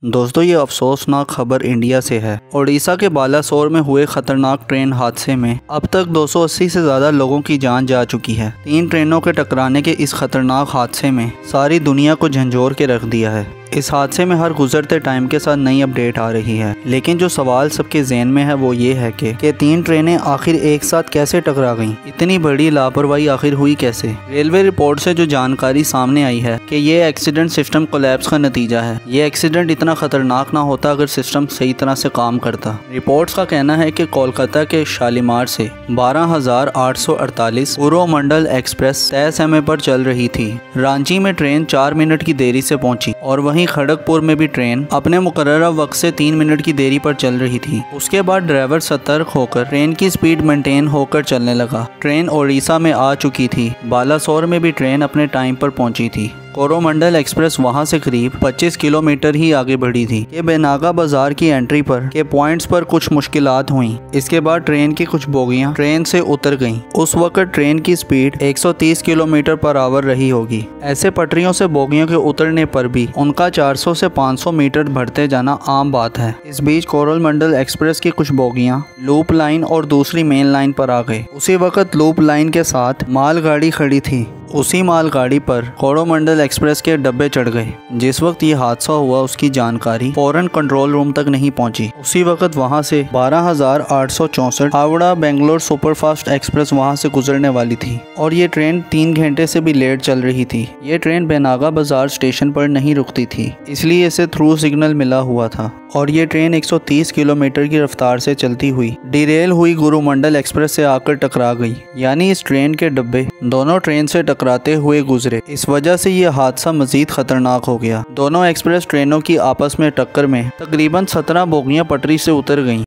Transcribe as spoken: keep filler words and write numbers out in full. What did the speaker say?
दोस्तों ये अफसोसनाक खबर इंडिया से है। ओडिशा के बालासोर में हुए खतरनाक ट्रेन हादसे में अब तक दो सौ अस्सी से ज्यादा लोगों की जान जा चुकी है। तीन ट्रेनों के टकराने के इस खतरनाक हादसे में सारी दुनिया को झंझोर के रख दिया है। इस हादसे में हर गुजरते टाइम के साथ नई अपडेट आ रही है, लेकिन जो सवाल सबके ज़हन में है वो ये है कि, कि तीन ट्रेनें आखिर एक साथ कैसे टकरा गईं? इतनी बड़ी लापरवाही आखिर हुई कैसे? रेलवे रिपोर्ट से जो जानकारी सामने आई है कि ये एक्सीडेंट सिस्टम कोलैप्स का नतीजा है। ये एक्सीडेंट इतना खतरनाक ना होता अगर सिस्टम सही तरह से काम करता। रिपोर्ट्स का कहना है कि कोलकाता के शालीमार से बारह हजार आठ सौ अड़तालीस कोरोमंडल एक्सप्रेस तय समय पर चल रही थी। रांची में ट्रेन चार मिनट की देरी से पहुंची और वहीं खड़गपुर में भी ट्रेन अपने मुकर्ररा वक्त से तीन मिनट की देरी पर चल रही थी। उसके बाद ड्राइवर सतर्क होकर ट्रेन की स्पीड मेंटेन होकर चलने लगा। ट्रेन ओडिशा में आ चुकी थी। बालासोर में भी ट्रेन अपने टाइम पर पहुंची थी। कोरोमंडल एक्सप्रेस वहां से करीब पच्चीस किलोमीटर ही आगे बढ़ी थी कि बेनागा बाजार की एंट्री पर के पॉइंट्स पर कुछ मुश्किलात हुई। इसके बाद ट्रेन की कुछ बोगियां ट्रेन से उतर गईं। उस वक्त ट्रेन की स्पीड एक सौ तीस किलोमीटर पर आवर रही होगी। ऐसे पटरियों से बोगियों के उतरने पर भी उनका चार सौ से पाँच सौ मीटर बढ़ते जाना आम बात है। इस बीच कोरोमंडल एक्सप्रेस की कुछ बोगियां लूप लाइन और दूसरी मेन लाइन पर आ गई। उसी वक्त लूप लाइन के साथ मालगाड़ी खड़ी थी। उसी मालगाड़ी पर कोरोमंडल एक्सप्रेस के डब्बे चढ़ गए। जिस वक्त ये हादसा हुआ उसकी जानकारी फौरन कंट्रोल रूम तक नहीं पहुंची। उसी वक्त वहां से बारह हजार आठ सौ चौसठ हावड़ा बेंगलोर सुपरफास्ट एक्सप्रेस वहां से गुजरने वाली थी और ये ट्रेन तीन घंटे से भी लेट चल रही थी। ये ट्रेन बेनागा बाजार स्टेशन पर नहीं रुकती थी, इसलिए इसे थ्रू सिग्नल मिला हुआ था और ये ट्रेन एक सौ तीस किलोमीटर की रफ्तार से चलती हुई डिरेल हुई कोरोमंडल एक्सप्रेस से आकर टकरा गई। यानी इस ट्रेन के डब्बे दोनों ट्रेन से टकराते हुए गुजरे। इस वजह से ये हादसा मजीद खतरनाक हो गया। दोनों एक्सप्रेस ट्रेनों की आपस में टक्कर में तकरीबन सत्रह बोगियां पटरी से उतर गईं।